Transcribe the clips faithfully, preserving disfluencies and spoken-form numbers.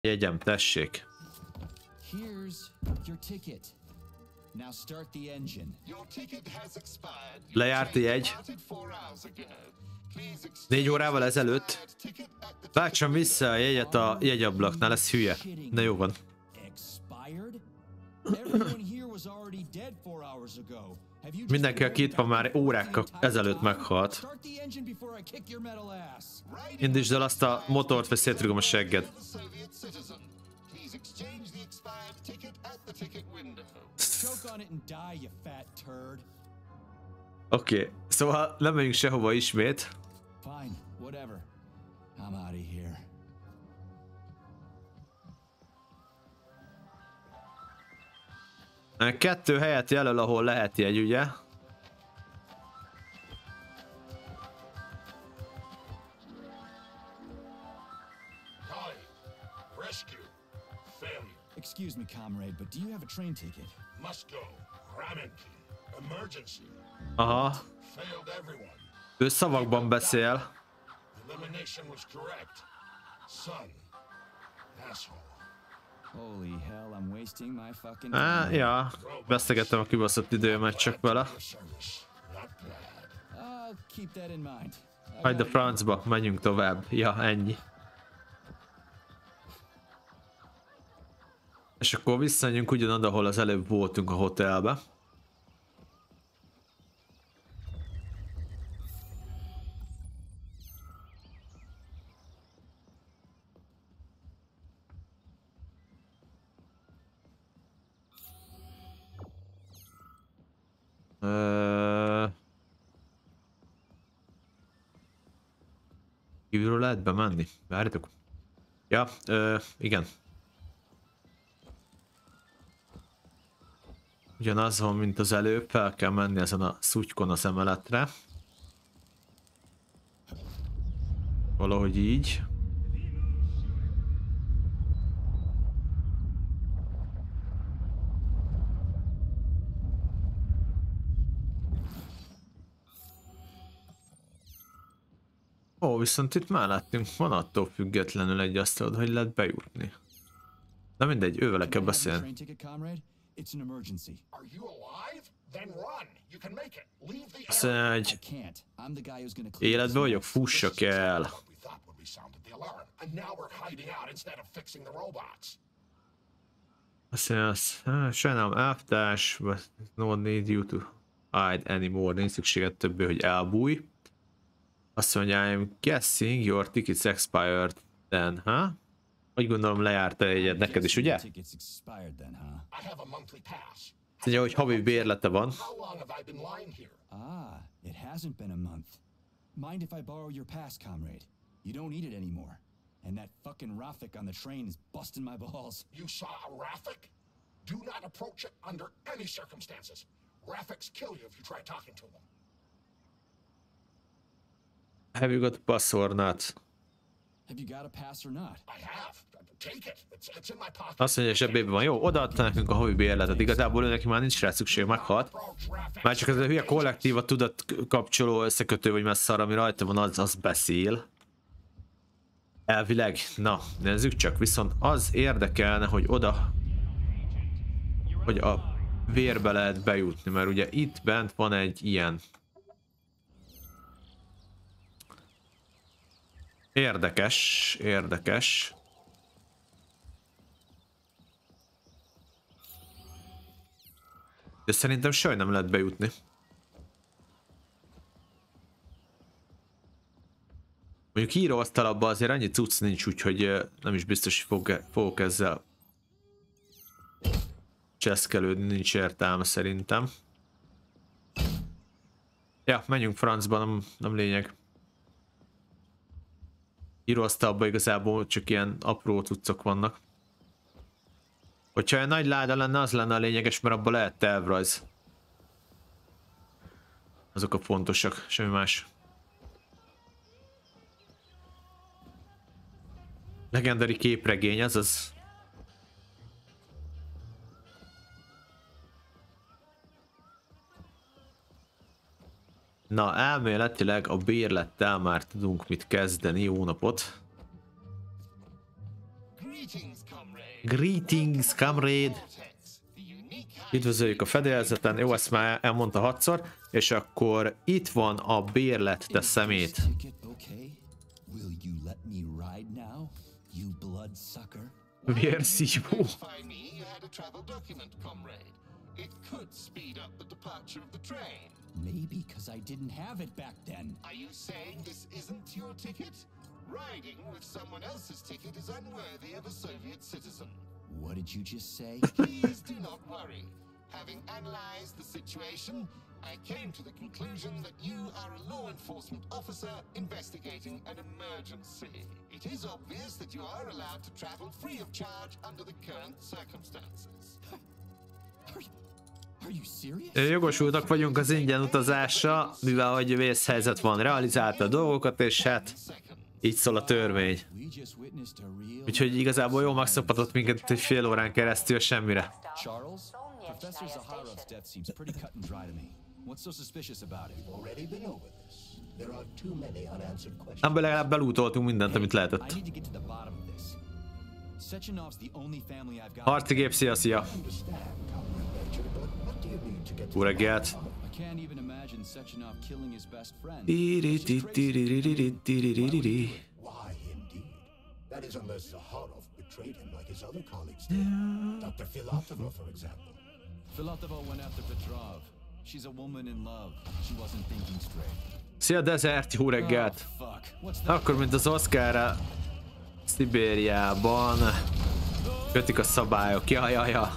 Jegyem, tessék. Lejárt a jegy. Négy órával ezelőtt. Váltsam vissza a jegyet a jegyablaknál, ez hülye. Na jó van. Mindenki, aki itt van, már órákkal ezelőtt meghalt. Indítsd el azt a motort, vagy szétrugom a segged. Oké, okay. Szóval nem megyünk sehova ismét. Kettő helyet jelöl, ahol lehet jegy, ugye? Excuse me, comrade, but do you have a train ticket? Must go. Ramen. Emergency. Aha. Failed everyone. Ő szavakban beszél. Elimination was correct. Son. Asshole. Holy hell, I'm wasting my fucking time. Á, ja. Vesztegettem a kibaszott időmet csak vele. I'll keep that in mind. Hagyd a francba, menjünk tovább. Ja, ennyi. És akkor visszajönjünk ugyanoda, ahol az előbb voltunk a hotelbe. Uh... Kívülről lehet bemenni? Várjatok. Ja, uh, igen. Ugyanaz van, mint az előbb, fel kell menni ezen a szutykon az emeletre. Valahogy így. Ó, viszont itt mellettünk van attól függetlenül egy asztalod, hogy lehet bejutni. De mindegy, ővele kell beszélni. It's an emergency. Are you alive? Then run. You can make it. Leave the Azt mondja, hogy életbe vagyok, fussak el. Azt mondja, sajnálom, elvtárs, but no need you to hide anymore. Nincs szükséged többé, hogy elbújj. Azt mondja, I'm guessing your ticket's expired then, huh? Úgy gondolom lejárt egyet neked is, ugye? Mondja, hogy havi bérlete van. Ah, it hasn't been a month. Mind if I borrow your pass, comrade? You don't need it anymore. And that fucking Rafik on the train is busting my balls. You saw a Rafik? Do not approach it under any circumstances. Rafiks kill you if you try talking to them. Have you got a pass or not? Have you got a pass or not? I have. Take it. It's, it's in my pocket. Azt mondja, zsebében van. Jó, odaadta nekünk a havi bérletet. Igazából ő neki már nincs rá szükség, meghalt. Már csak ez a hülye kollektíva tudatkapcsoló összekötő, vagy messze arra, ami rajta van, az, az beszél. Elvileg. Na, nézzük csak. Viszont az érdekelne, hogy oda, hogy a vérbe lehet bejutni, mert ugye itt bent van egy ilyen. Érdekes, érdekes. De szerintem sajn nem lehet bejutni. Mondjuk íróasztalabban azért annyi cucc nincs, úgyhogy nem is biztos, hogy fog, fogok ezzel cseszkelődni, nincs értelme szerintem. Ja, menjünk francba, nem, nem lényeg. Íróasztalban igazából csak ilyen apró cuccok vannak. Hogyha egy nagy láda lenne, az lenne a lényeges, mert abban lehet tervrajz. Azok a fontosak, semmi más. Legendary képregény, az az. Na, elméletileg a bérlettel már tudunk mit kezdeni, jó napot. Greetings, comrade! Üdvözöljük a fedélzeten, jó, ezt már elmondta hatszor, és akkor itt van a bérlet, te szemét. Vérszívó. Maybe because I didn't have it back then. Are you saying this isn't your ticket? Riding with someone else's ticket is unworthy of a Soviet citizen. What did you just say? Please do not worry. Having analyzed the situation, I came to the conclusion that you are a law enforcement officer investigating an emergency. It is obvious that you are allowed to travel free of charge under the current circumstances. Are you, are you serious? Jogosultak vagyunk az ingyen utazásra, mivel hogy vészhelyzet van, realizálta a dolgokat, és hát így szól a törvény. Úgyhogy igazából jól megszabadott minket egy fél órán keresztül semmire. Charles, Professor Zaharov's death seems pretty cut and dry to me. What's so suspicious about it? Already been over this. There are too many unanswered questions. Ebből legalább belútoltunk mindent, amit lehetett. I need to get to the bottom of this. Sechenov's the only family I've got. Harci gép, szia, szia! Jó reggelt! I can't even imagine Sechenov killing his best friend. Why, indeed? That is unless Zaharov betrayed him like his other colleagues did. Doctor Filatova, for example. Filatova went after Petrov. She's a woman in love. She wasn't thinking straight. Szia, Desert, jó reggelt! Oh, fuck. What's that? Akkor, mint az Oscarra Szibériában kötik a szabályok, ja, ja, ja.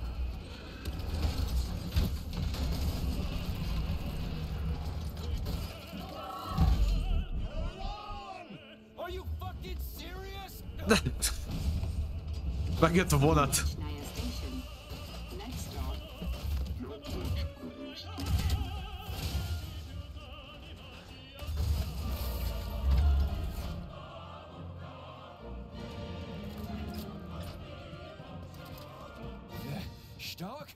Are you fucking serious? Megjött a vonat. Stark?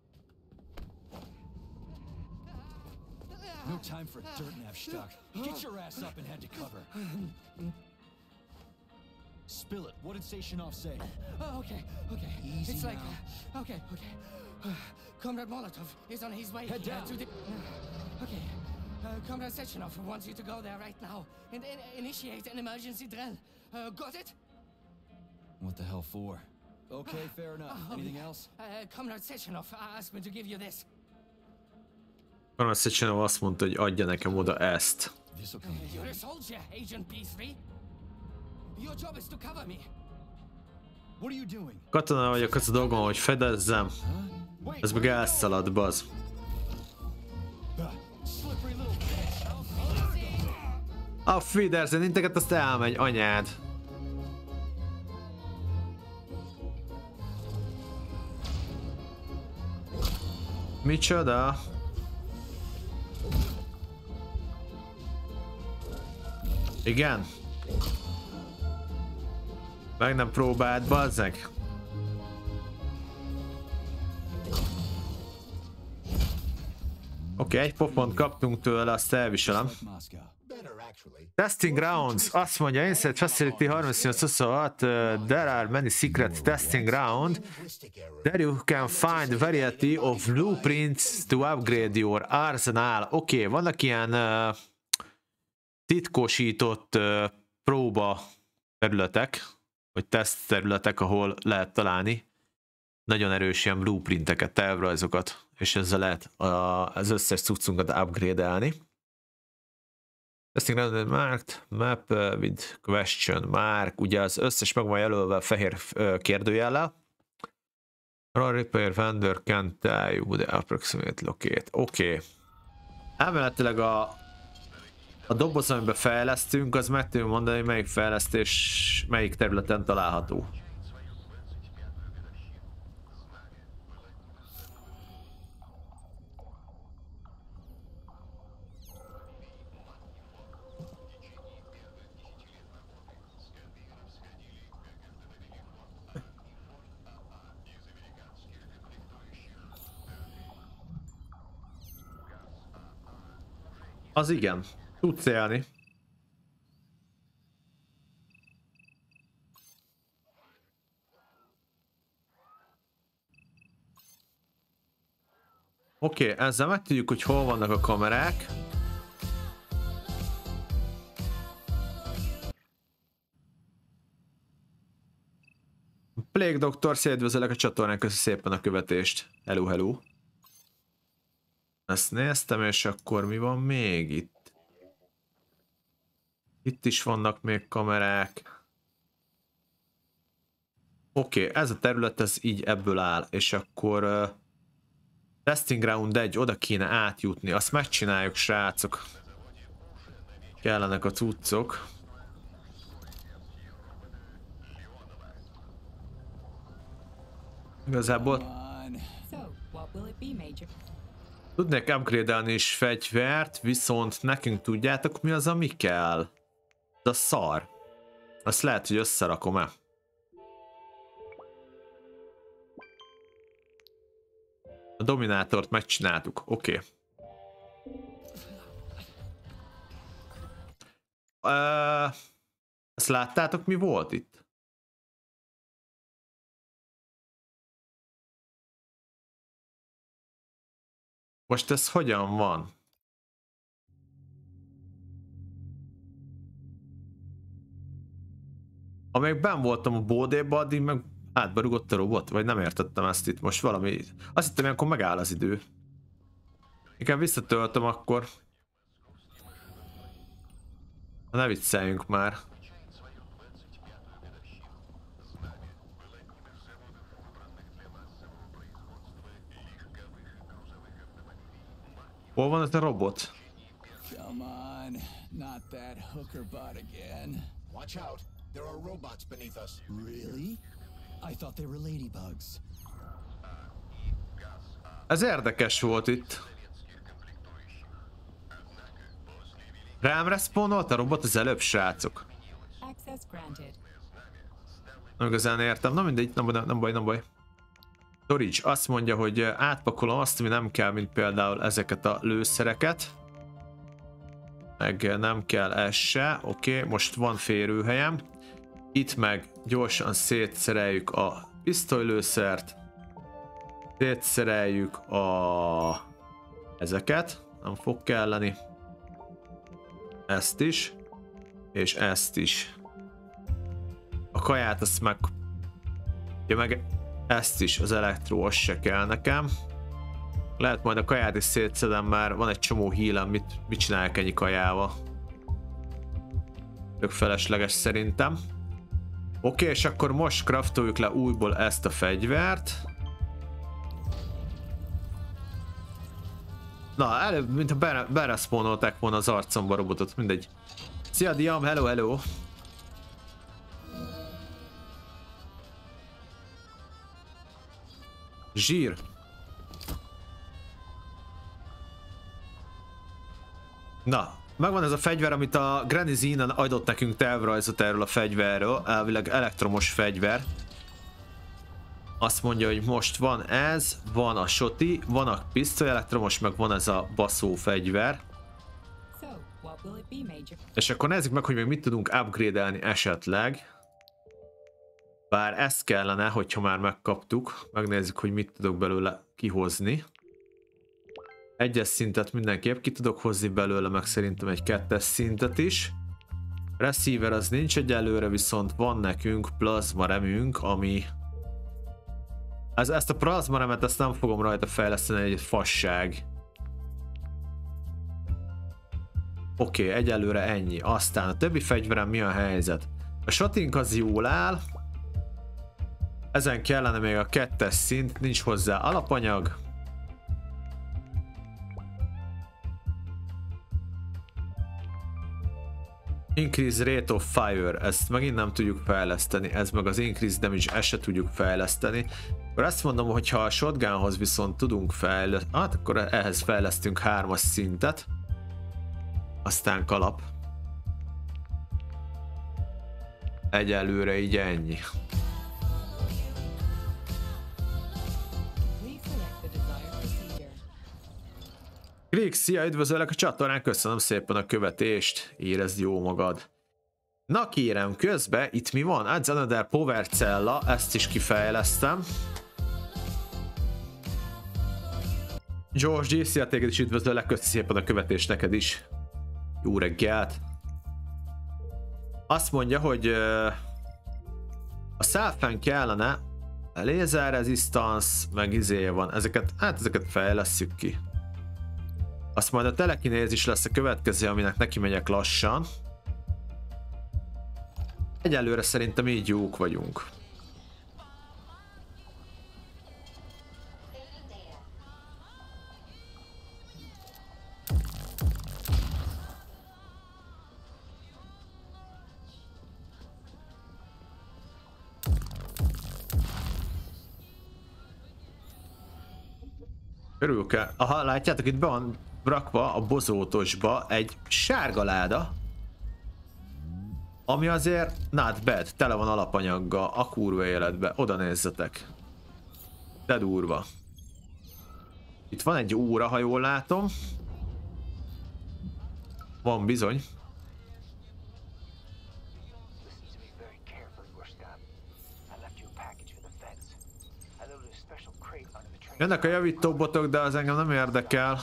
No time for dirt nap, Stark. Get your ass up and head to cover. Spill it. What did Sechenov say? Oh, okay, okay. Easy it's like, now. uh, okay, okay. Uh, Comrade Molotov is on his way Head here down. to the. Uh, okay. Uh, Comrade Sechenov wants you to go there right now and in- initiate an emergency drill. Uh, got it? What the hell for? Okay, fair enough. Oh, Anything else? Uh, Comrade Sechenov asked me to give you this. Conrad Sechenov azt mondta, hogy adja nekem oda ezt. This'll come in You're a handy. soldier, Agent B three. Your job is to cover me. What are you doing? Katona vagyok, az a dolgom, hogy fedezzem. Wait. Ez meg elszalad, baz. Slippery little bitch. A Fidersen, inteket azt elmegy, anyád. Micsoda? Igen? Meg nem próbált, bazzeg? Oké, okay, egy popont kaptunk tőle, azt elviselem. Moscow. Better, actually. Testing grounds, azt mondja, Insert Facility harmincnyolc huszonhat, uh, there are many secret testing ground. Linguistic error. There you can find variety of blueprints to upgrade your arsenal. Oké, okay, vannak ilyen uh, titkosított uh, próba területek, vagy teszt területek, ahol lehet találni nagyon erős ilyen blueprinteket, tervrajzokat, és ezzel lehet a, az összes cuccunkat upgrade-elni. Testing ground marked, map with question mark, ugye az összes meg van jelölve fehér kérdőjellel. Run repair vendor can tell you the approximate locate. Oké. Okay. Elméletileg a, a doboz, amiben fejlesztünk, az meg tudjuk mondani, hogy melyik fejlesztés melyik területen található. Az igen, tudsz élni. Oké, okay, ezzel megtudjuk, hogy hol vannak a kamerák. Plague Doctor, üdvözöllek a csatornán, köszi szépen a követést. Hello, hello. Ezt néztem, és akkor mi van még itt? Itt is vannak még kamerák. Oké, okay, ez a terület, ez így ebből áll, és akkor uh, Testing Ground egy, oda kéne átjutni, azt megcsináljuk, srácok. Kellenek a cuccok. Igazából tudnék upgrade-elni is fegyvert, viszont nekünk tudjátok mi az, ami kell? Ez a szar. Azt lehet, hogy összerakom-e. A dominátort megcsináltuk, oké. Okay. Uh, ezt láttátok, mi volt itt? Most ez hogyan van? Amíg benn voltam a bódéba, addig meg átberugott a robot, vagy nem értettem ezt itt most valami. Azt hittem, hogy akkor megáll az idő. Inkább visszatöltöm akkor. Ne vicceljünk már. Hol van ez a robot? Come on, not that hooker bot again. Watch out. There are robots beneath us. Really? I thought they were ladybugs. Ez érdekes volt itt. Rám respawnolt a robot az előbb, srácok. Nem igazán értem. Na mindegy, nem, nem, nem baj, nem baj. Storage azt mondja, hogy átpakolom azt, ami nem kell, mint például ezeket a lőszereket. Meg nem kell ez se. Oké, okay, most van férőhelyem. Itt meg gyorsan szétszereljük a pisztolylőszert. Szétszereljük a... ezeket. Nem fog kelleni. Ezt is. És ezt is. A kaját azt meg... Ja, meg ezt is, az elektró, az se kell nekem. Lehet majd a kaját is szétszedem, már van egy csomó hílem, mit, mit csinálják ennyi kajával. Tök felesleges szerintem. Oké, okay, és akkor most craftoljuk le újból ezt a fegyvert. Na, előbb, mintha berespawnoloták volna az arcomba robotot, mindegy. Szia Diam, hello, hello! Zsír! Na, megvan ez a fegyver, amit a Granny Zenon adott nekünk tervrajzot erről a fegyverről, elvileg elektromos fegyver. Azt mondja, hogy most van ez, van a shoti, van a pisztoly elektromos, meg van ez a baszó fegyver. És akkor nézzük meg, hogy még mit tudunk upgrade-elni esetleg. Bár ez kellene, hogyha már megkaptuk. Megnézzük, hogy mit tudok belőle kihozni. Egyes szintet mindenképp ki tudok hozni belőle, meg szerintem egy kettes szintet is. Receiver az nincs egyelőre, viszont van nekünk plazma remünk, ami... Ez, ezt a plazma remet, ezt nem fogom rajta fejleszteni, egy fasság. Oké, okay, egyelőre ennyi. Aztán a többi fegyverem mi a helyzet? A shotink az jól áll. Ezen kellene még a kettes szint, nincs hozzá alapanyag. Increase rate of fire, ezt megint nem tudjuk fejleszteni, ez meg az increase damage, ezt se tudjuk fejleszteni. Akkor azt mondom, hogy ha a shotgunhoz viszont tudunk fejleszteni, hát akkor ehhez fejlesztünk hármas szintet. Aztán kalap. Egyelőre így ennyi. Krieg, szia, üdvözöllek a csatornán, köszönöm szépen a követést, érezd jó magad. Na kérem, közben itt mi van? Adds another power cella, ezt is kifejlesztem. George gé cé, a téged is üdvözöllek, köszi szépen a követést neked is. Jó reggelt. Azt mondja, hogy uh, a selfen kellene laser resistance, meg izé van. Ezeket, hát ezeket fejlesszük ki. Azt majd a telekinézis lesz a következő, aminek neki megyek lassan. Egyelőre szerintem így jók vagyunk. Körül kell. Aha, látjátok, itt be van rakva a bozótosba egy sárga láda, ami azért not bad, tele van alapanyaggal, a kurva életbe, oda nézzetek. De durva. Itt van egy óra, ha jól látom. Van bizony. Jönnek a javító botok, de az engem nem érdekel.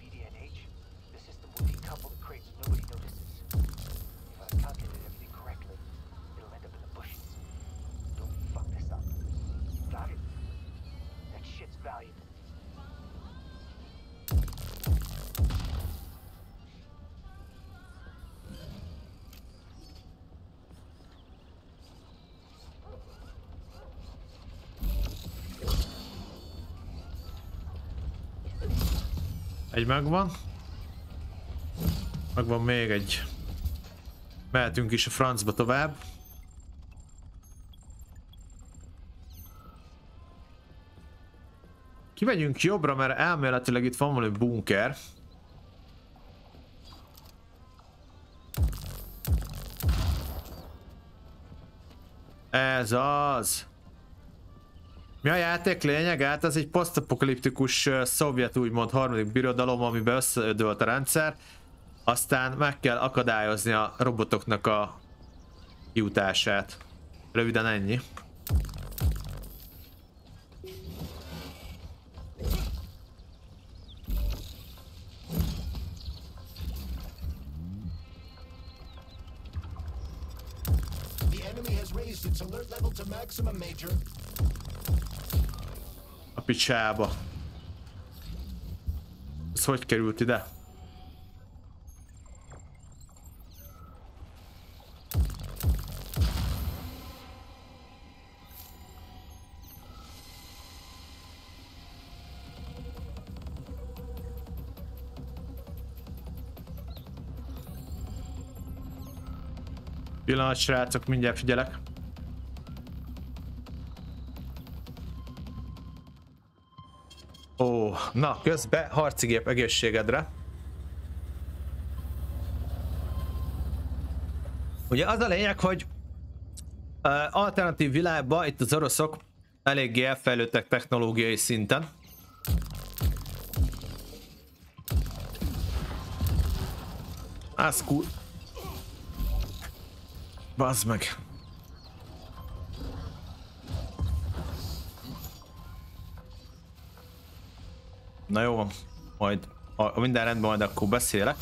Egy megvan. Megvan még egy. Mehetünk is a francba tovább. Kimegyünk jobbra, mert elméletileg itt van valami bunker. Ez az. Mi a játék lényeg? Hát ez egy posztapokaliptikus uh, szovjet úgymond harmadik birodalom, amiben összedőlt a rendszer. Aztán meg kell akadályozni a robotoknak a kijutását. Röviden ennyi. The enemy has raised its alert level to maximum, Major. A picsába. Ez hogy került ide? Pillanat, srácok, mindjárt figyelek. Ó, na, közben harcigép egészségedre. Ugye az a lényeg, hogy uh, alternatív világban itt az oroszok eléggé elfejlődtek technológiai szinten. Az cool. Bazd meg. Na jó van, majd ha minden rendben, majd akkor beszélek.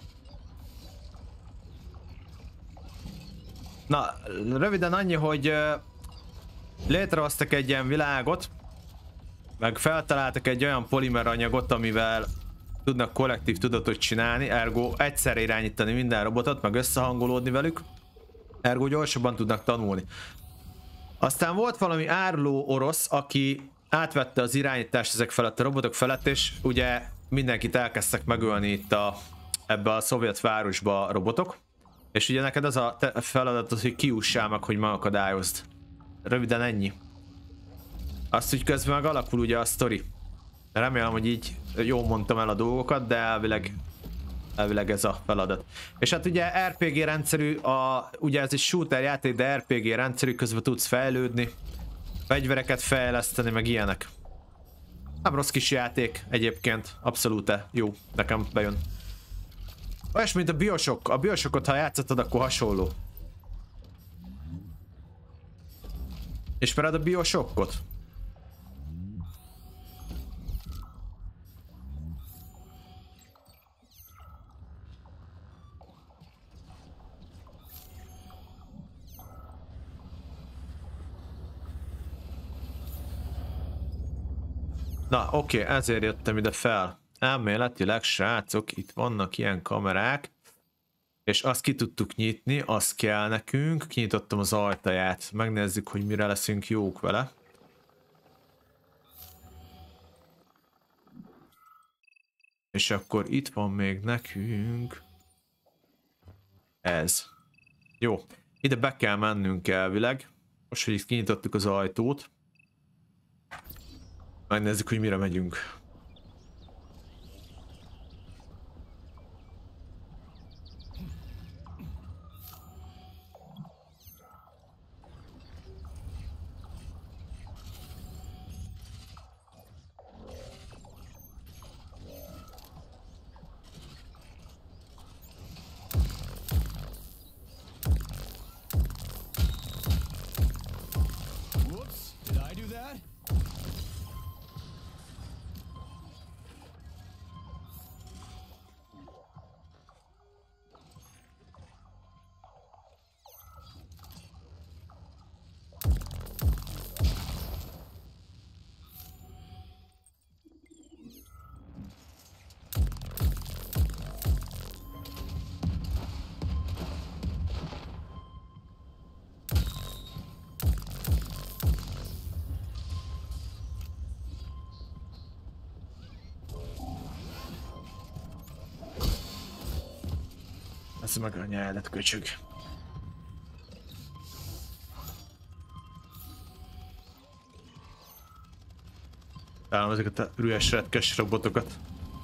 Na, röviden annyi, hogy uh, létrehoztak egy ilyen világot, meg feltaláltak egy olyan polimer anyagot, amivel tudnak kollektív tudatot csinálni, ergo egyszerre irányítani minden robotot, meg összehangolódni velük, ergo gyorsabban tudnak tanulni. Aztán volt valami áruló orosz, aki átvette az irányítást ezek felett a robotok felett, és ugye mindenkit elkezdtek megölni itt a, ebbe a szovjet városba a robotok. És ugye neked az a feladat, hogy kiussál meg, hogy megakadályozd. Röviden ennyi. Azt úgy közben meg alakul ugye a sztori. Remélem, hogy így jól mondtam el a dolgokat, de elvileg, elvileg ez a feladat. És hát ugye er pé gé rendszerű, a, ugye ez egy shooter játék, de er pé gé rendszerű, közben tudsz fejlődni, fegyvereket fejleszteni, meg ilyenek. Nem rossz kis játék egyébként, abszolút jó, nekem bejön. Olyas, mint a Bioshock. A Bioshockot, ha játszottad, akkor hasonló. Ismered a Bioshockot? Na, oké, okay, ezért jöttem ide fel. Elméletileg, srácok, itt vannak ilyen kamerák, és azt ki tudtuk nyitni, az kell nekünk. Kinyitottam az ajtaját, megnézzük, hogy mire leszünk jók vele. És akkor itt van még nekünk ez. Jó, ide be kell mennünk elvileg. Most, hogy itt kinyitottuk az ajtót, megnézzük, hogy mire megyünk. Ez meg a nyálat köcsög. Talán ezeket a rühes retkes robotokat.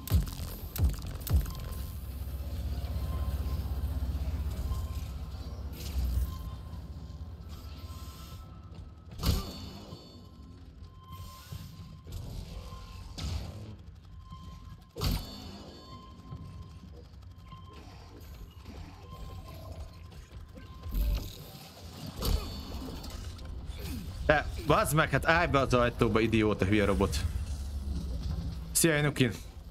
De, bazd meg, hát állj be az ajtóba, idióta hülye robot. Szia, Inukin!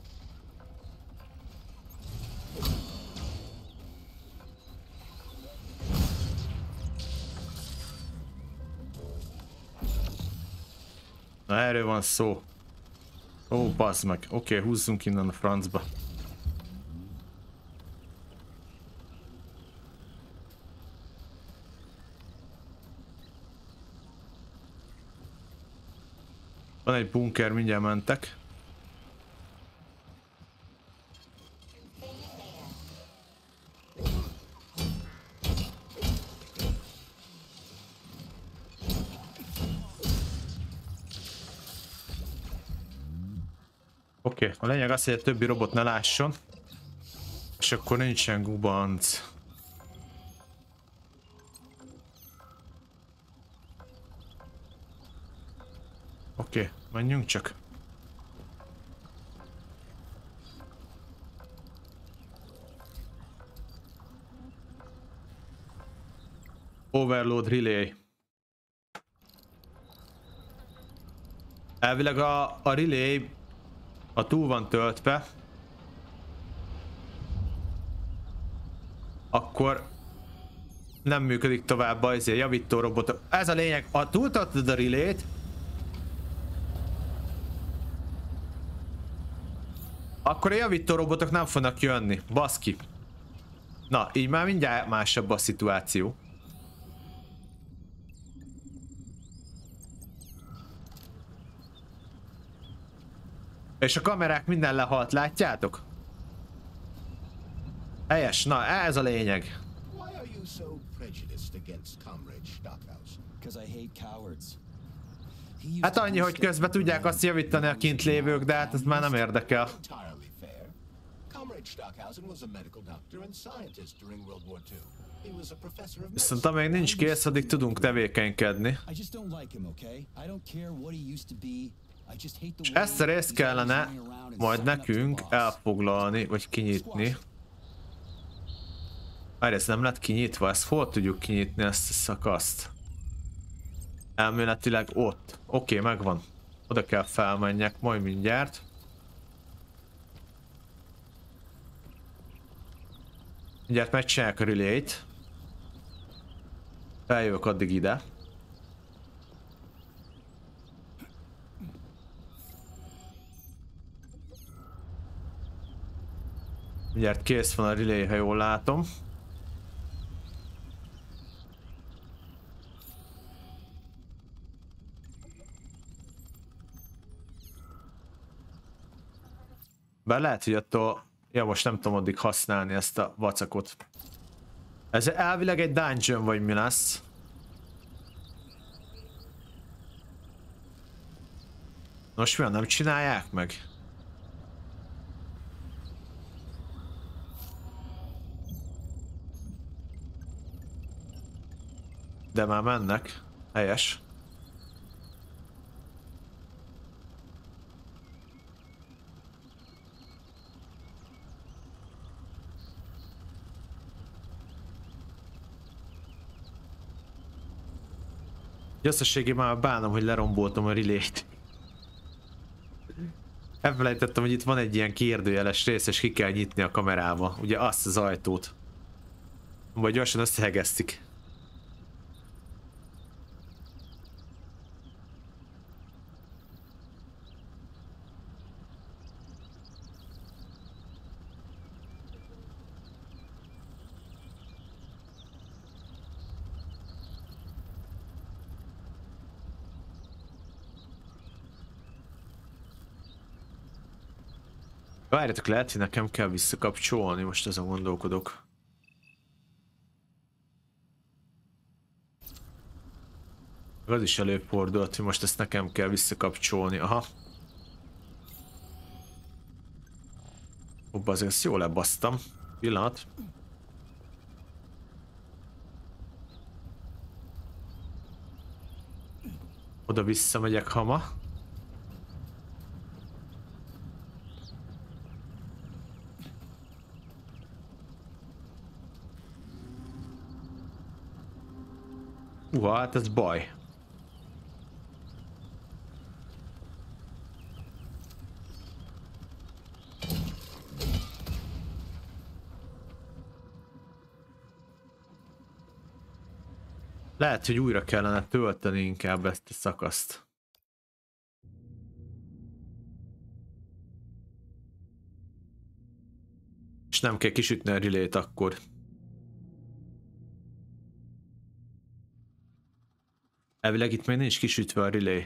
Na, erről van szó. Ó, bazd meg. Oké, okay, húzzunk innen a francba. Van egy bunker, mindjárt mentek. Oké, okay. A lényeg az, hogy a többi robot ne lásson. És akkor nincsen gubanc. Oké, okay, menjünk csak. Overload relay. Elvileg a, a relay, ha túl van töltve, akkor nem működik tovább az javító robotok. Ez a lényeg, ha túltöltöd a relayt, akkor a javító robotok nem fognak jönni. Baszki. Na, így már mindjárt másabb a szituáció. És a kamerák minden lehalt, látjátok? Helyes, na ez a lényeg. Hát annyi, hogy közben tudják azt javítani a kint lévők, de hát ez már nem érdekel. Viszont amíg nincs kész, addig tudunk tevékenykedni. És ezt a részt kellene majd nekünk elfoglalni, vagy kinyitni. Már ez nem lett kinyitva, ezt hol tudjuk kinyitni, ezt a szakaszt? Elméletileg ott. Oké, okay, megvan. Oda kell felmenjek majd mindjárt. Mindjárt megcsinálják a relayt. Feljövök addig ide. Mindjárt kész van a relay, ha jól látom. Bár lehet, hogy attól... Ja, most nem tudom addig használni ezt a vacakot. Ez elvileg egy dungeon, vagy mi lesz? Most mi van, nem csinálják meg? De már mennek. Helyes. Összességében már bánom, hogy leromboltam a relay-t. Elfelejtettem, hogy itt van egy ilyen kérdőjeles rész, és ki kell nyitni a kamerába. Ugye azt az ajtót. Vagy gyorsan összehegeztik. Várjatok, lehet, hogy nekem kell visszakapcsolni, most azon gondolkodok. Az is előfordult, hogy most ezt nekem kell visszakapcsolni, aha. Hoppá, azért ezt jól lebasztam. Pillanat. Oda visszamegyek hama. Uha, hát ez baj. Lehet, hogy újra kellene tölteni inkább ezt a szakaszt. És nem kell kisütni a relay-t akkor. Elvileg itt még nincs kisütve a relay.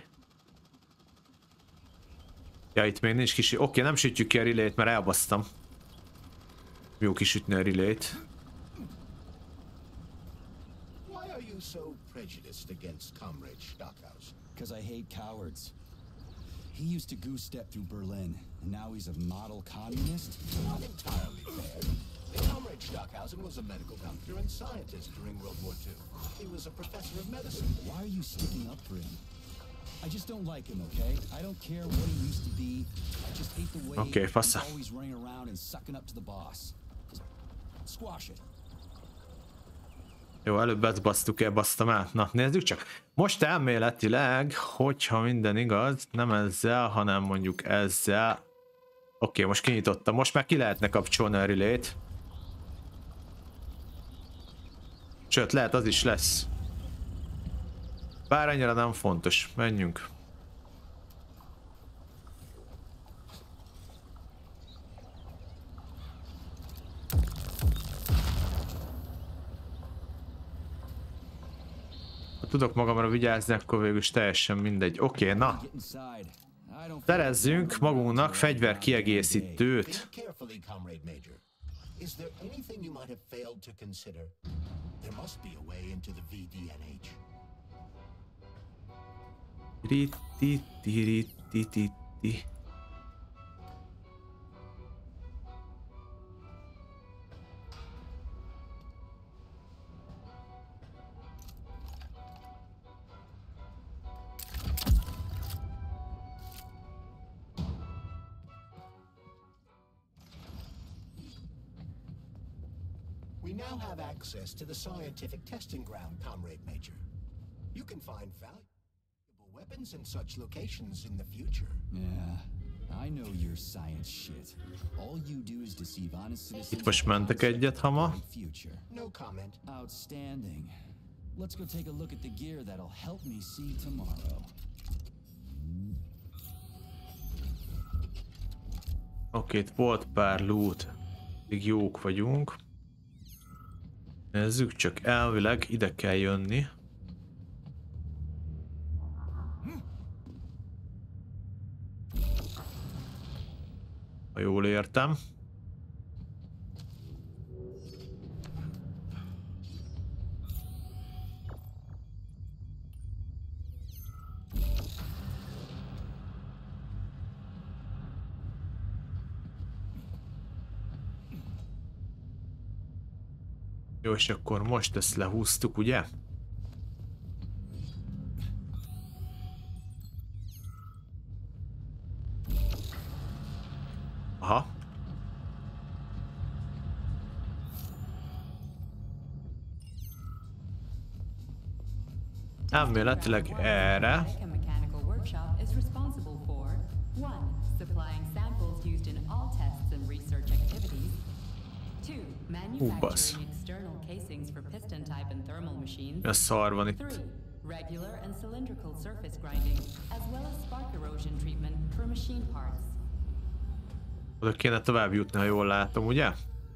Ja, itt még nincs kisütve. Oké, nem sütjük ki a relay-t, mert elbasztam. Jó kisütni a relay-t. Why are you so prejudiced against Comrade Stockhouse? Because I hate cowards. He used to goose step through Berlin, and now he's a model communist? Not entirely fair. Comrade Stockhausen was a medical doctor and scientist during World War Two. He was a professor of medicine. Why are you sticking up for him? I just don't like him, okay? I don't care what he used to be. I just hate the way okay, he's always running around and sucking up to the boss. Just squash it. Jó, előbb ezt basztuk el, basztam át. Na, nézzük csak. Most elméletileg, hogyha minden igaz, nem ezzel, hanem mondjuk ezzel. Oké, okay, most kinyitottam. Most már ki lehetne kapcsolni a relay-t. Sőt, lehet az is lesz. Bár annyira nem fontos. Menjünk. Ha tudok magamra vigyázni, akkor végül is teljesen mindegy. Oké, okay, na. Szerezzünk magunknak fegyverkiegészítőt. Is there anything you might have failed to consider? There must be a way into the V D N H. Riti, tiri, titi, ti. We now have access to the scientific testing ground, Comrade Major. You can find valuable weapons in such locations in the future. Yeah, I know your science shit. All you do is deceive honest citizens. Itt most mentek egyet, hama. No comment. Outstanding. Let's go take a look at the gear that'll help me see tomorrow. Oké, itt volt pár loot. Még jók vagyunk. Nézzük, csak elvileg ide kell jönni. Ha jól értem. Jó, és akkor most ezt lehúztuk, ugye? Aha. Elméletileg erre. Hú, basz. Mi a szar van itt? Regular and cylindrical surface grinding, as well as spark erosion treatment for machine parts. Oda kéne tovább jutni, ha jól látom, ugye?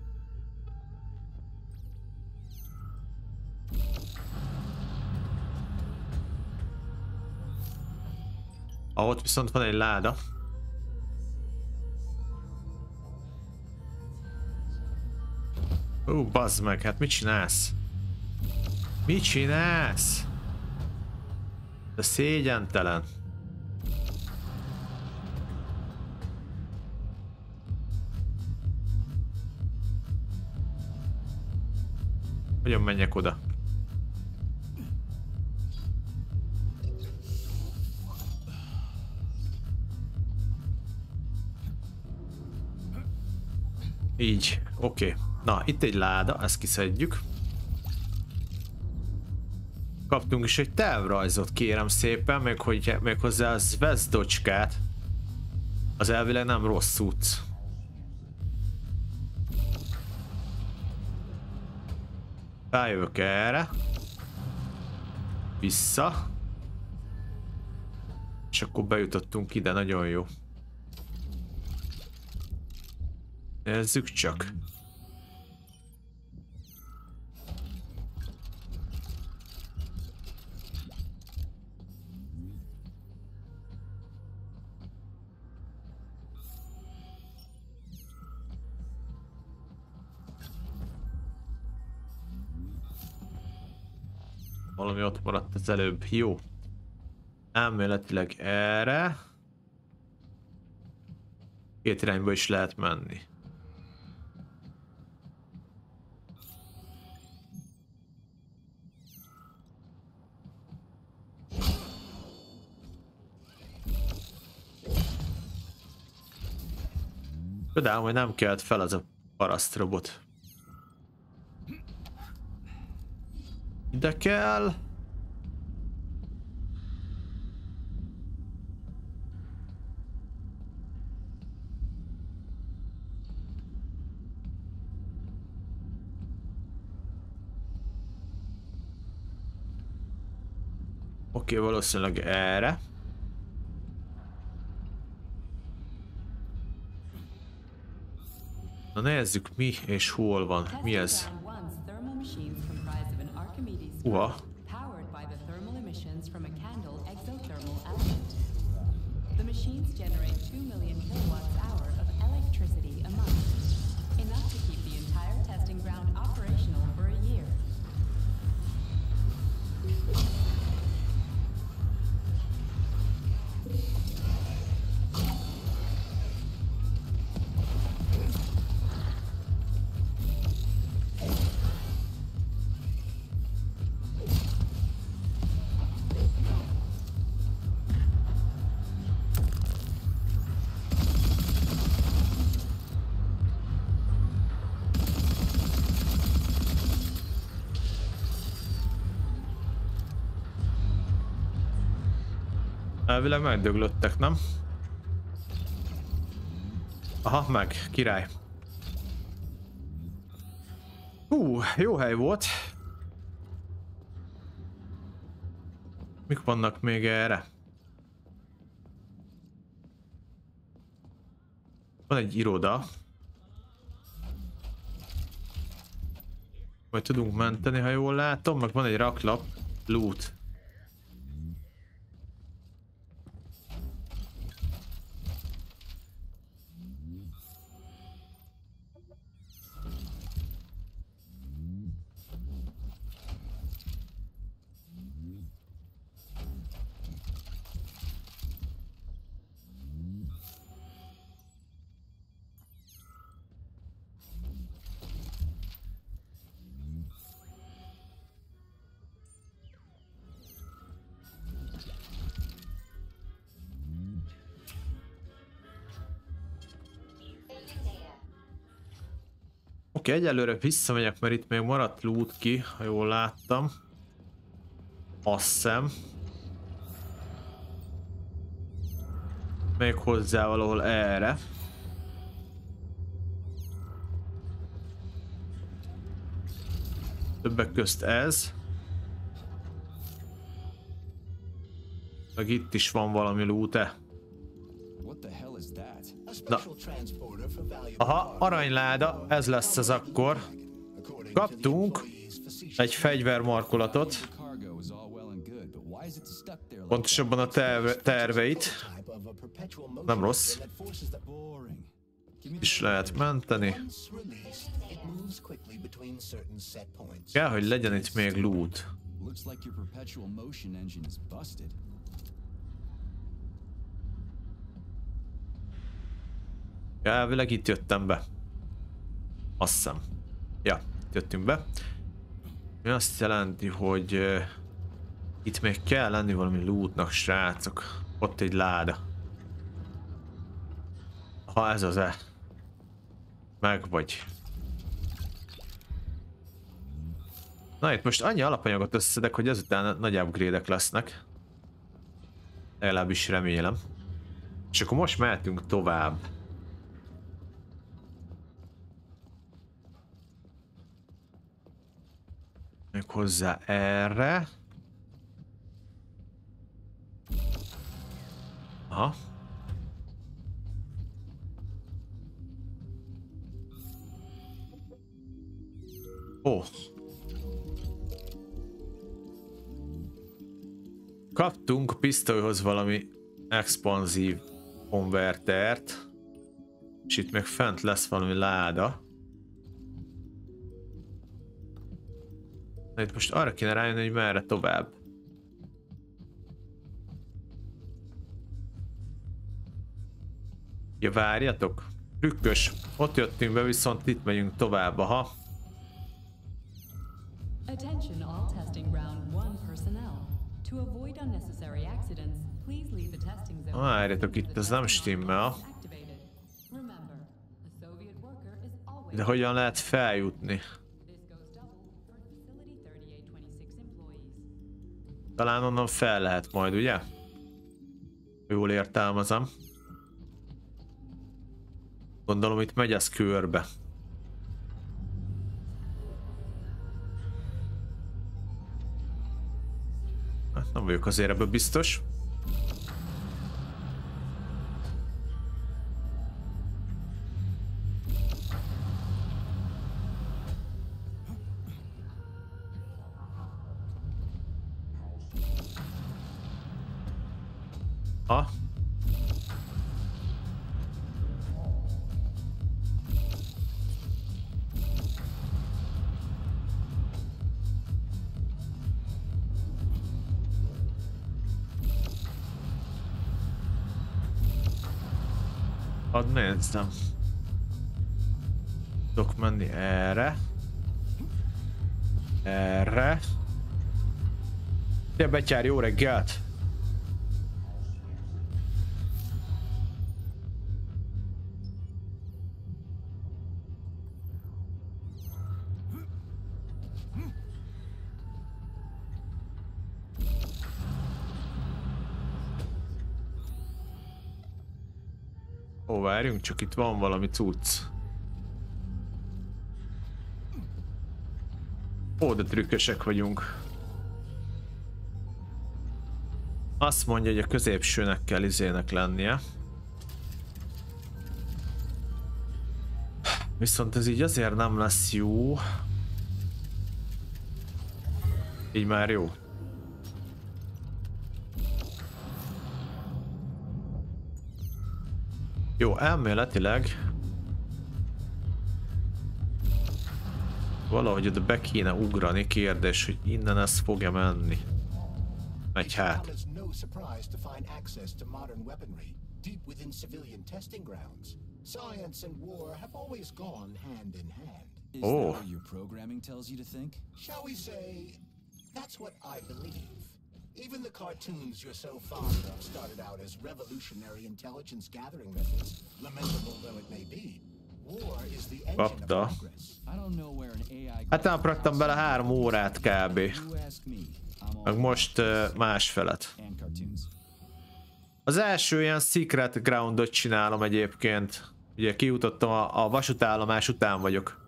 Ah, ott viszont van egy láda. Ó, bazd meg, hát mit csinálsz? Mit csinálsz? De szégyentelen. Hogyan menjek oda? Így, oké. Okay. Na, itt egy láda, ezt kiszedjük. Kaptunk is egy tervrajzot, kérem szépen, még, hogy, még hozzá az Zvezdocskát. Az elvileg nem rossz út. Rájövök erre. Vissza. És akkor bejutottunk ide, nagyon jó. Nézzük csak. Valami ott maradt az előbb. Jó. Elméletileg erre. Két irányba is lehet menni. Csodálom, hogy nem kelt fel az a parasztrobot. Ide kell. Oké, okay, valószínűleg erre. Na nézzük mi és hol van. Mi ez? Uha. Elvileg megdöglöttek, nem? Aha, meg, király. Hú, jó hely volt. Mik vannak még erre? Van egy iroda. Majd tudunk menteni, ha jól látom, meg van egy raklap, loot. Oké, okay, egyelőre visszamegyek, mert itt még maradt loot ki, ha jól láttam. Azt hiszem. Még hozzá valahol erre. Többek közt ez. Meg itt is van valami loot-e. Na. Aha, aranyláda, ez lesz az akkor. Kaptunk egy fegyvermarkolatot. Pontosabban a terve, terveit. Nem rossz. Is lehet menteni. Kell, hogy legyen itt még loot. Ja, elvileg itt jöttem be. Azt hiszem. Ja, itt jöttünk be. Mi azt jelenti, hogy uh, itt még kell lenni valami lootnak, srácok. Ott egy láda. Ha ez az-e. Meg vagy. Na itt most annyi alapanyagot összedek, hogy ezután nagy upgrade-ek lesznek. Legalábbis remélem. És akkor most mehetünk tovább. Még hozzá erre. Aha. Ó. Kaptunk pisztolyhoz valami expanzív konvertert. És itt még fent lesz valami láda. Itt most arra kéne rájönni, hogy merre tovább. Ja, várjatok. Trükkös. Ott jöttünk be, viszont itt megyünk tovább, aha. Attention all testing ground one personnel. To avoid unnecessary accidents, please leave the testing zone. Várjatok, itt ez nem stimmel. De hogyan lehet feljutni? Talán onnan fel lehet majd, ugye? Jól értelmezem. Gondolom itt megy ez körbe. Hát nem vagyok azért ebből biztos. Ha? Hadd nézzem. Tudok menni erre. Erre. Szia betyár, jó reggelt! Ó, várjunk, csak itt van valami cucc. Ó, de trükkösek vagyunk. Azt mondja, hogy a középsőnek kell izének lennie. Viszont ez így azért nem lesz jó. Így már jó. Jó, elméletileg valahogy oda be kéne ugrani, kérdés, hogy innen ez fog-e menni. Megy hát. Science and war have always gone hand in hand. Is Oh. that what your programming tells you to think? Shall we say, that's what I believe. Even the cartoons you're so fond of started out as revolutionary intelligence gathering methods, lamentable though it may be. War is the engine of Kapta. progress. I don't know where an A I. Hát elpraktam bele három órát kb. You ask me. I'm all Meg most uh, másfelet. and cartoons. Az első ilyen Secret Groundot csinálom egyébként. Ugye kijutottam, a, a vasútállomás után vagyok.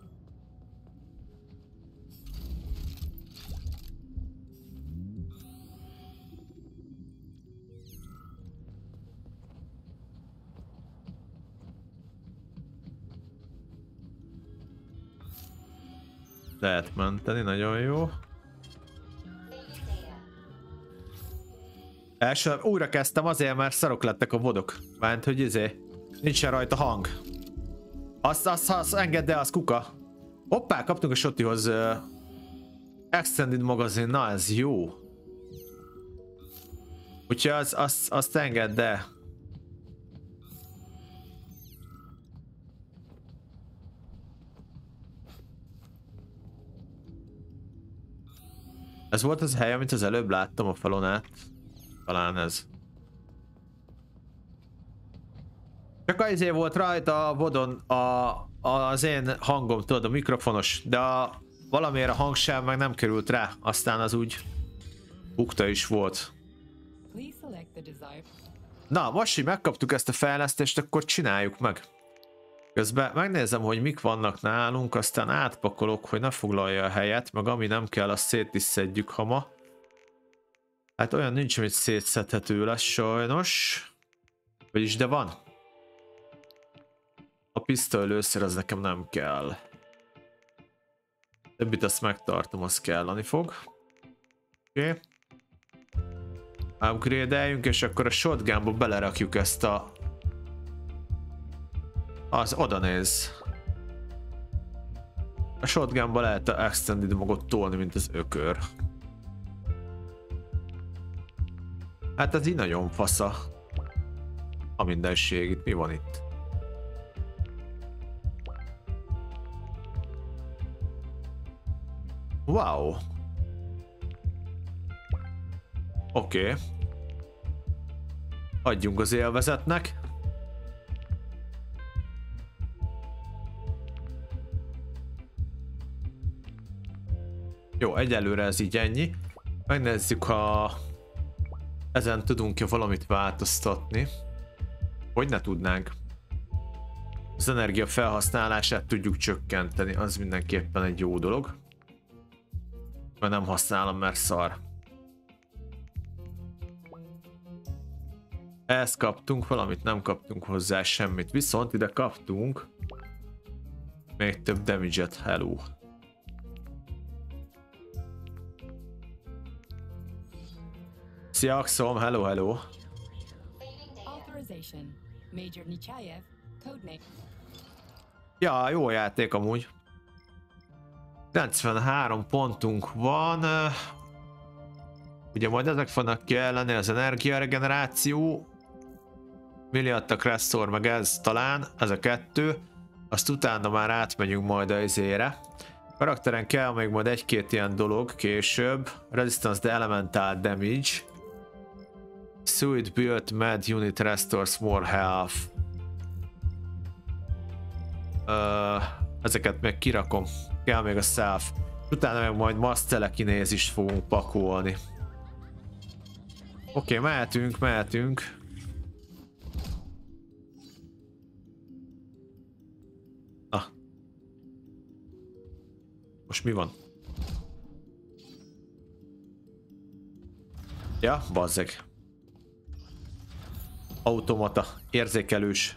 Lehet menteni, nagyon jó. Első, újra kezdtem azért, mert szarok lettek a vodok. Mert hogy izé, nincsen rajta hang. Azt, azt, azt engedd el, az kuka. Hoppá, kaptunk a Shotihoz uh, Extended magazin, na ez jó. Úgyhogy az, az, azt engedd el. Ez volt az hely, amit az előbb láttam a falon át. Talán ez. Csak az volt rajta a vodon a, az én hangom, tudod, a mikrofonos, de a, valamiért a hangsáv meg nem került rá, aztán az úgy bukta is volt. Please select the desired. Na, most, hogy megkaptuk ezt a fejlesztést, akkor csináljuk meg. Közben megnézem, hogy mik vannak nálunk, aztán átpakolok, hogy ne foglalja a helyet, meg ami nem kell, azt szét is szedjük hama. Hát olyan nincs, amit szétszedhető lesz sajnos. Vagyis de van. A pisztolylőszer az nekem nem kell. Többit azt megtartom, az kelleni fog. Oké. Okay. Upgrade-eljünk, és akkor a shotgunba belerakjuk ezt a... Az oda néz. A shotgunba lehet a extended magot tolni, mint az ökör. Hát ez így nagyon fasza. A mindenség, itt mi van itt? Wow. Oké. Okay. Adjunk az élvezetnek. Jó, egyelőre ez így ennyi. Megnézzük, ha ezen tudunk-e valamit változtatni. Hogy ne tudnánk. Az energia felhasználását tudjuk csökkenteni, az mindenképpen egy jó dolog. Mert nem használom, mert szar. Ezt kaptunk valamit, nem kaptunk hozzá semmit. Viszont ide kaptunk még több damage-et, hello. Szia Axom, hello, hello. Authorization. Major Nichayev, codename. Ja, jó játék amúgy. kilencvenhárom pontunk van. Ugye majd ezek fognak kelleni, az energiaregeneráció. Milliadtak Restore, meg ez talán, ez a kettő. Azt utána már átmegyünk majd a izére. Karakteren kell még majd egy-két ilyen dolog később. Resistance the Elemental Damage. Suit Build Med Unit Restores More Health. Uh, ezeket még kirakom. Kell még a Self. Utána meg majd Mass Telekinézist fogunk pakolni. Oké, okay, mehetünk, mehetünk. Na. Most mi van? Ja, bazzeg. Automata, érzékelős.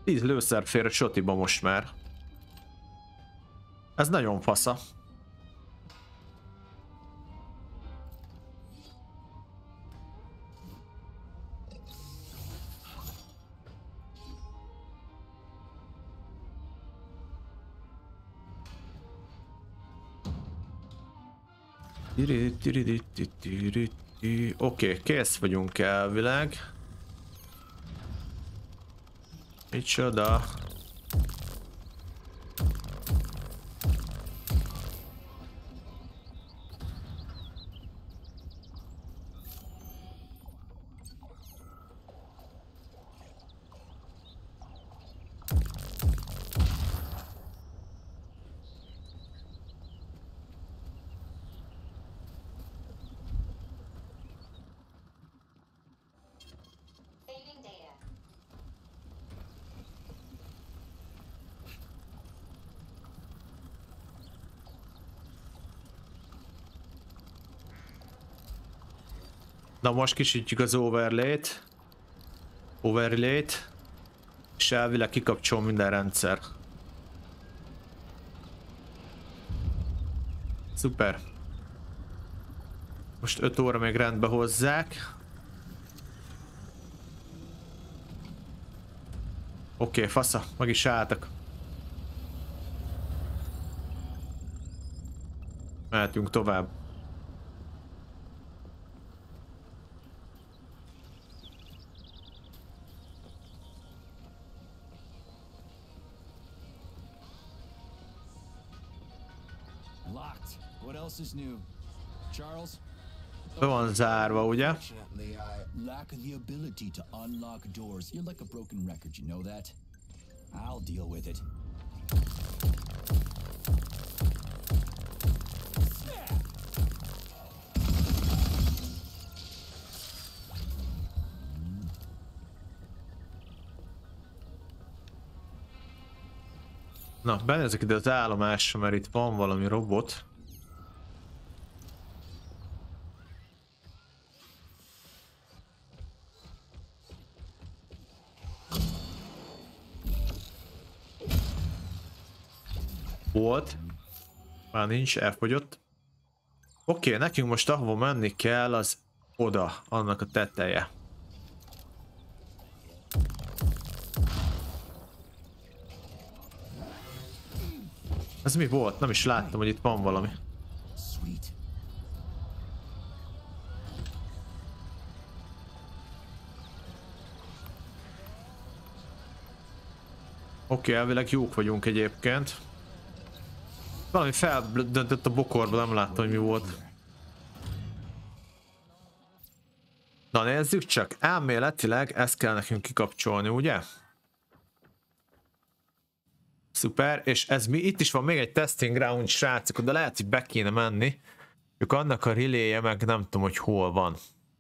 tíz lőszer fér a csotiba most már. Ez nagyon fasza. Oké, okay, kész vagyunk elvileg. Micsoda? Na most kisítjük az overlay-t. Overlay-t. És elvileg kikapcsol minden rendszer. Szuper. Most öt óra még rendbe hozzák. Oké, okay, fasza, meg is álltak. Mehetünk tovább. Be van zárva, ugye? Lack the ability to unlock doors. You're like a broken record, you know that? I'll deal with it. Na, benézek ide az állomásra, mert itt van valami robot. Volt. Már nincs, elfogyott. Oké, okay, nekünk most ahova menni kell, az oda, annak a teteje. Ez mi volt? Nem is láttam, hogy itt van valami. Oké, okay, elvileg jók vagyunk egyébként. Valami feldöntött a bokorba, nem láttam, hogy mi volt. Na nézzük csak, elméletileg ezt kell nekünk kikapcsolni, ugye? Szuper, és ez mi? Itt is van még egy testing ground, srácok, de lehet, hogy be kéne menni. Csak annak a reléje meg nem tudom, hogy hol van.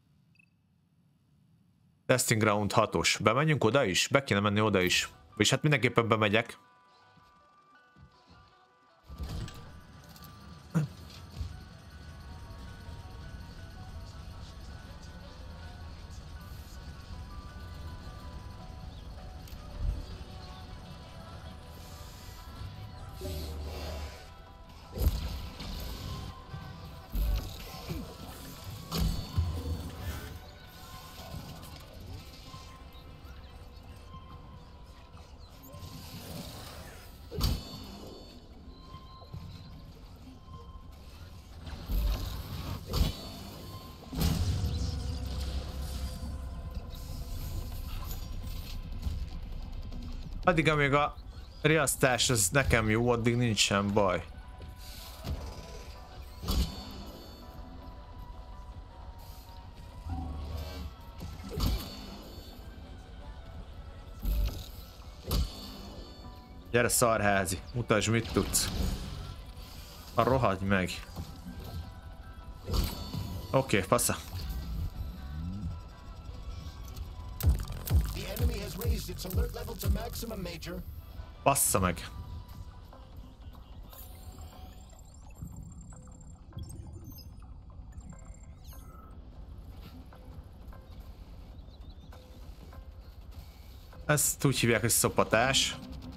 Testing ground hatos. Bemenjünk oda is? Be kéne menni oda is. És hát mindenképpen bemegyek. Addig, amíg a riasztás az nekem jó, addig nincsen baj. Gyere szarházi, mutasd mit tudsz. A rohadj meg. Oké, okay, fasza. Bassza meg. Ezt úgy hívják, hogy szopatás.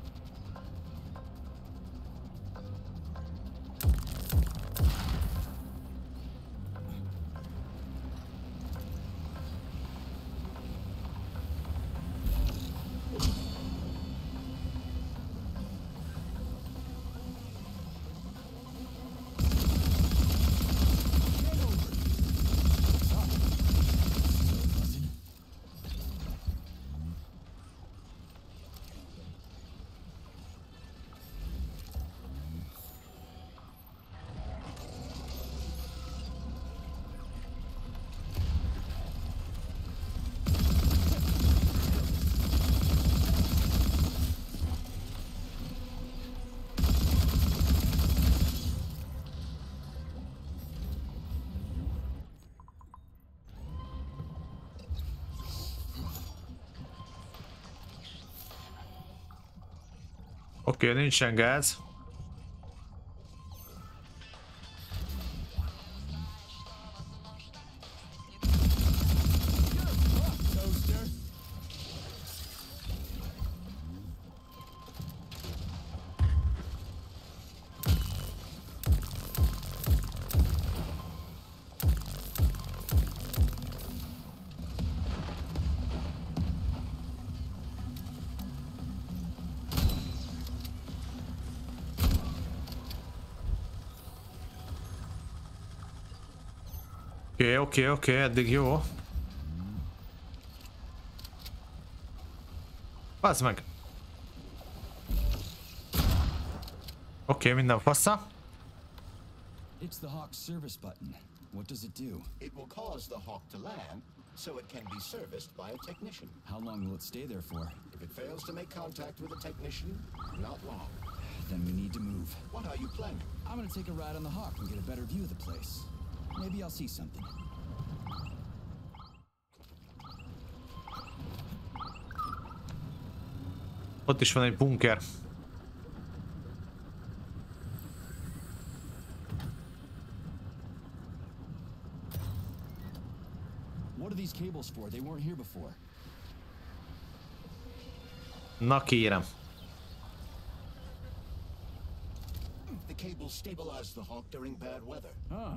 Oké, okay, nincsen gáz. Oké, oké, oké, eddig jó. Bazd meg! Oké, minden fassa. It's the Hawk service button. What does it do? It will cause the Hawk to land, so it can be serviced by a technician. How long will it stay there for? If it fails to make contact with a technician, not long. Then we need to move. What are you planning? I'm gonna take a ride on the Hawk and get a better view of the place. Maybe I'll see something. Ott is van egy bunker. What are these cables for? They weren't here before. Na kérem. The cables stabilize the Hawk during bad weather. Huh.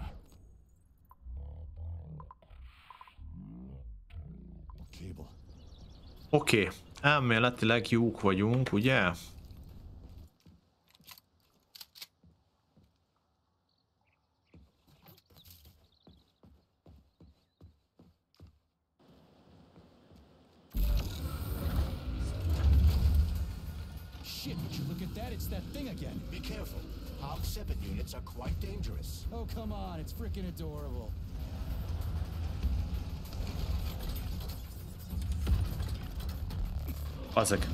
Cable. Oké, okay. Elméletileg jók vagyunk, ugye? Shit, would you look at that? It's that thing again. Be careful. Hawk seven units are quite dangerous. Oh, come on. It's freaking adorable. Azek.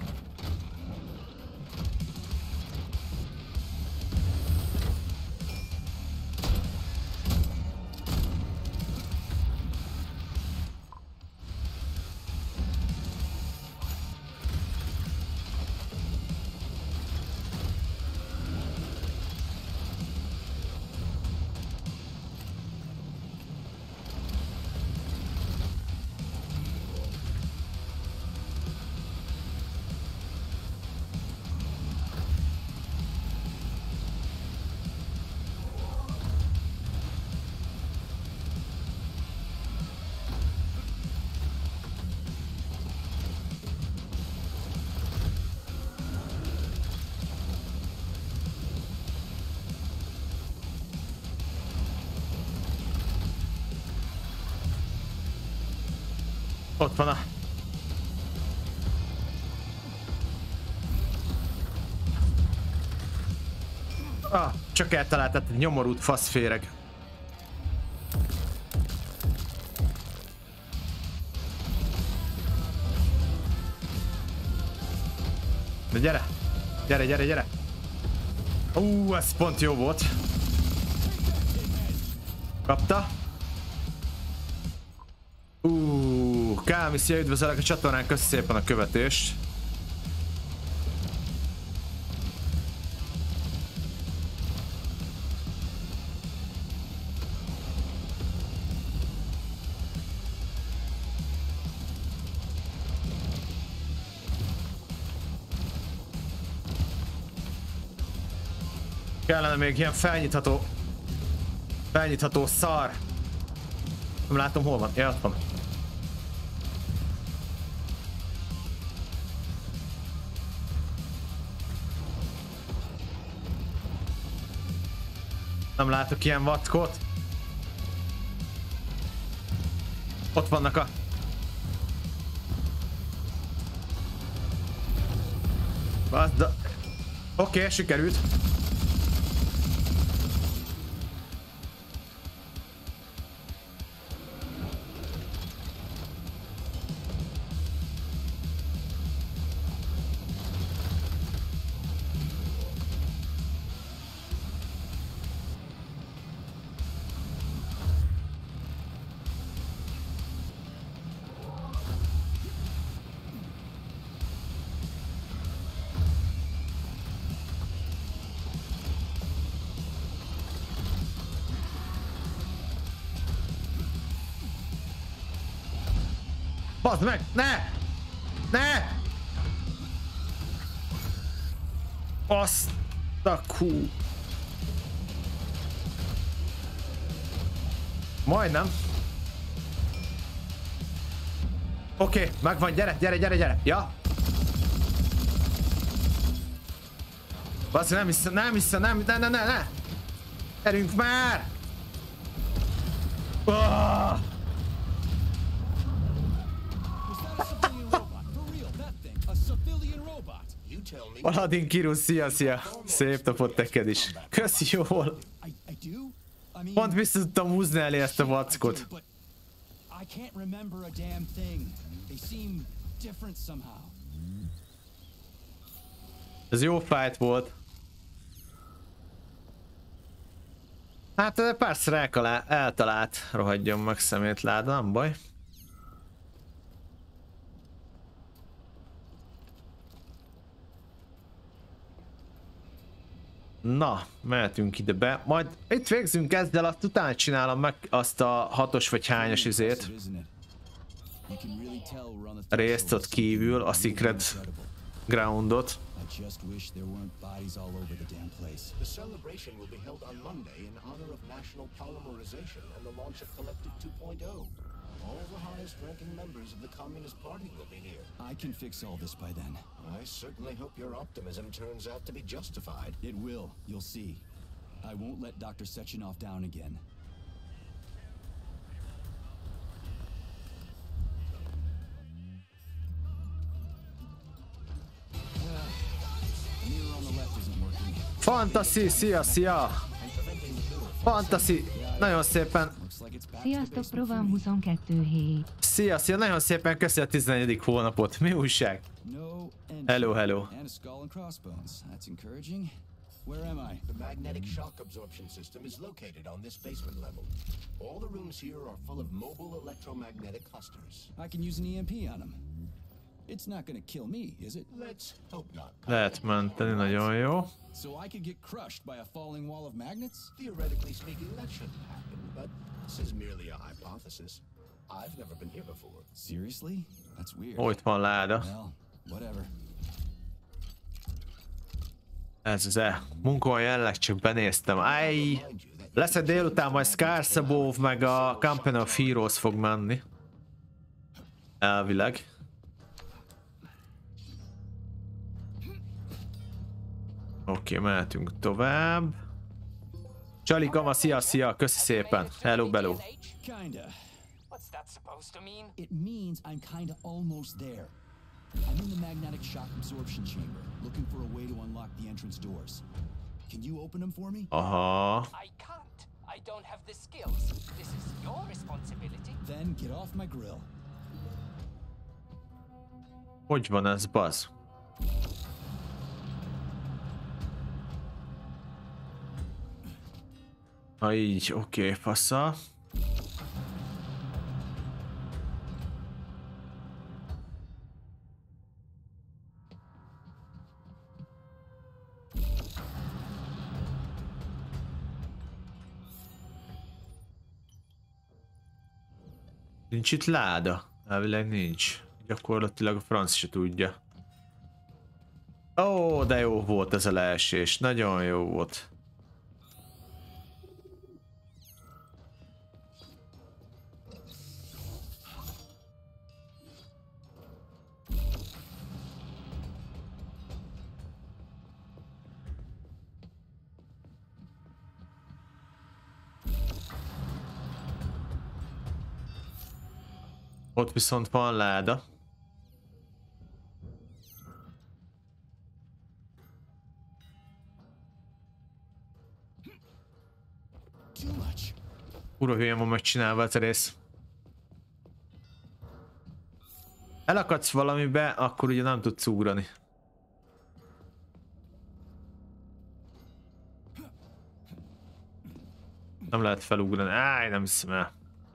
Ott van a... Ah, csak eltaláltad egy nyomorult faszféreg. De gyere! Gyere, gyere, gyere! Ú, uh, ez pont jó volt. Kapta. Uh, Kálmi, szia, üdvözöllek a csatornán, köszi szépen a követést. Kellene még ilyen felnyitható... Felnyitható szar. Nem látom, hol van. Ja, ott van. Nem látok ilyen vackot. Ott vannak a... Oké, okay, sikerült. Bazd meg! Ne! Ne! Azt a kú... Majdnem. Oké, okay, megvan, gyere, gyere, gyere, gyere! Ja! Bazd, nem hiszem, nem hiszem, nem, ne, ne, ne, ne! Gyerünk már! Oh! Aladin Kirus, szia, szia! Szép napot neked is! Köszi, jól! Pont vissza tudtam húzni elé ezt a vackot. Ez jó fight volt. Hát persze elkalá, eltalált, rohadjon meg szemétlád, nem baj. Na, mehetünk ide be. Majd itt végzünk ezzel, azt utána csinálom meg azt a hatos vagy hányas izét. Részt ott kívül, a Secret Groundot. The celebration will be held on Monday in honor of National Polymerization and the launch of Collective two point oh. All the highest ranking members of the Communist Party will be here. I can fix all this by then. I certainly hope your optimism turns out to be justified. It will, you'll see. I won't let Doctor Sechenov down again. Fantasy, szia, szia! Fantasy, nagyon szépen. Sziasztok, Provam huszonkettő hét. Szia, szia, nagyon szépen köszi a tizennegyedik hónapot. Mi újság? Hello, hello. Where am I? The magnetic shock absorption system is located on this basement level. All the rooms here are full of mobile electromagnetic clusters. I can use an E M P on them. It's not gonna kill me, is it? Let's hope not. Lehet menteni, nagyon jó. So I could get crushed by a falling wall of magnets? Theoretically speaking, that shouldn't happen, but this is merely a hypothesis. I've never been here before. Seriously? That's weird. Ó, itt van láda. Well, whatever. Ez az e. Munkahol jelleg, csak benéztem. Áj! Lesz egy délután, majd Scarsabov meg a Company of Heroes fog menni. Elvileg. Oké, okay, mehetünk tovább. Csali Kama, szia, szia, köszi szépen. Hello, bello. Kinda. What's that supposed to mean? It means I'm kinda almost there. I'm in the magnetic shock absorption chamber, looking for a way to unlock the entrance doors. Can you open them for me? Aha. I can't. I don't have the skills. This is your responsibility. Then get off my grill. Hogy van ez, Buzz? Ha így, oké, okay, fassa. Nincs itt láda? Elvileg nincs. Gyakorlatilag a franc se tudja. Ó, de jó volt ez a leesés. Nagyon jó volt. Ott viszont van láda. Ura hülyen van megcsinálva ez a rész. Elakadsz valamibe, akkor ugye nem tudsz ugrani. Nem lehet felugrani. Áj, nem hiszem el.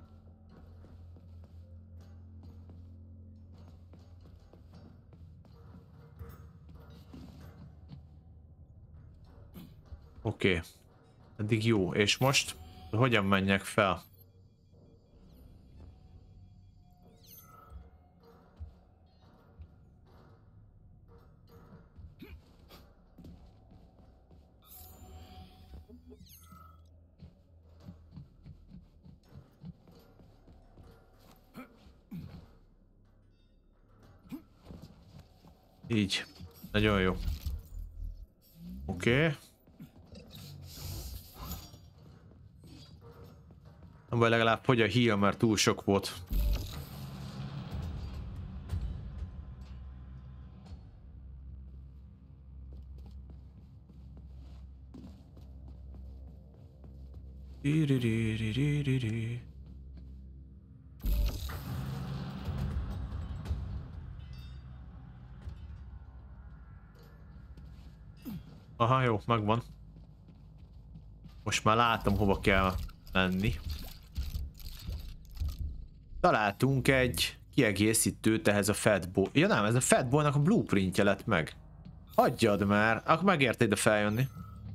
Oké. Okay. Eddig jó. És most? Hogyan menjek fel? Így. Nagyon jó. Oké. Okay. Nem baj, legalább hogy a heal, mert túl sok volt. Aha, jó, megvan. Most már látom, hova kell menni. Találtunk egy kiegészítőt ehhez a Fatboy. Ja nem, ez a Fatboynak a blueprintje lett meg. Hagyjad már, akkor megérte ide feljönni.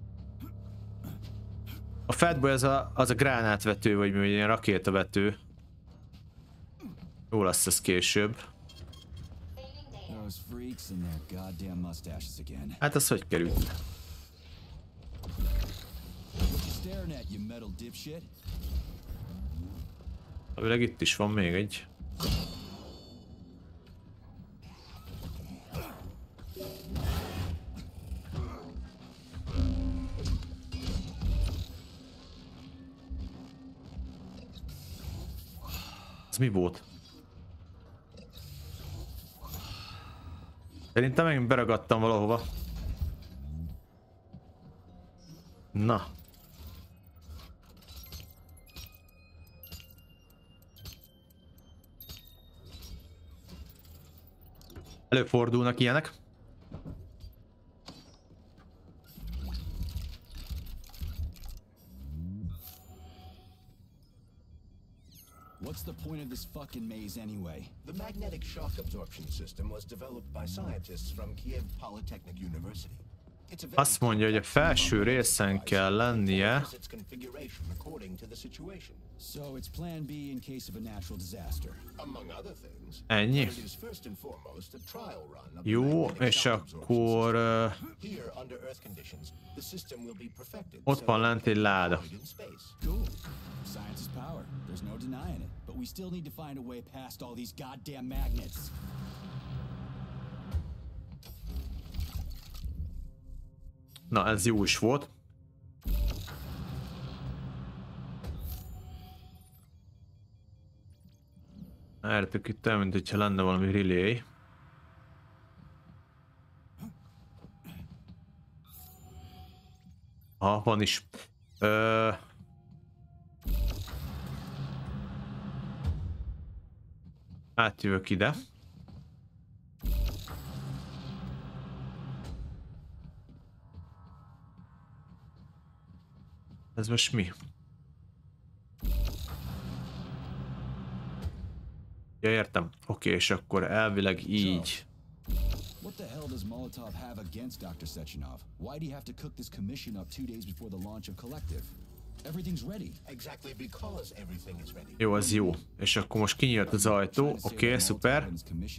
A Fatboy az a, az a gránátvető, vagy mi, ilyen rakétavető. Jó lesz ez később. Hát az hogy került? Elvileg itt is van még egy. Ez mi volt? Szerintem megint beragadtam valahova. Na. Előfordulnak ilyenek. What's the point of this fucking maze anyway? The magnetic shock absorption system was developed by scientists from Kiev Polytechnic University. Azt mondja, hogy a felső részen kell lennie. Ennyi. Jó, és akkor uh, ott van lent egy láda. Na, ez jó is volt. Ertük itt el, mint hogyha lenne valami relay. Ha, van is. Ö... Átjövök ide. Ez most mi? Ja, értem. Oké, és akkor elvileg így. What the hell does Molotov have against doctor Sechenov? Why do you have to cook this commission up two days before the launch of Collective? Everything's ready. Exactly because everything is ready. Jó, az jó. És akkor most kinyílt az ajtó. Oké, okay, szuper.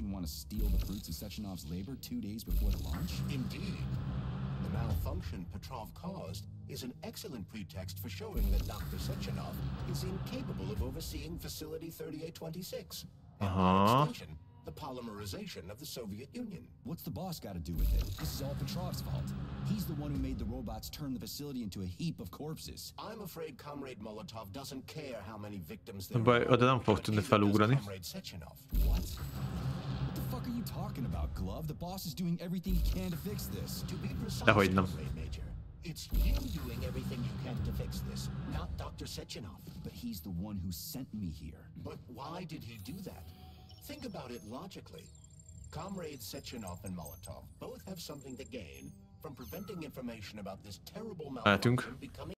Malfunction Petrov caused is an excellent pretext for showing that doctor Sechenov is incapable of overseeing Facility thirty-eight twenty-six. Aha. The the polymerization of the Soviet Union. What's the boss got to do with it? This is all Petrov's fault. He's the one who made the robots turn the facility into a heap of corpses. I'm afraid Comrade Molotov doesn't care how many victims there Baj, are. oda nem fog tudni felugrani. Comrade Sechenov. What? What the fuck are you talking about, Glove? The boss is doing everything he can to fix this. To be precise, Dehogy nem. Comrade Major, it's you doing everything you can to fix this, not Doctor Sechenov. But he's the one who sent me here. But why did he do that? Think about it logically. Comrades Sechenov and Molotov both have something to gain from preventing information about this terrible malfunction becoming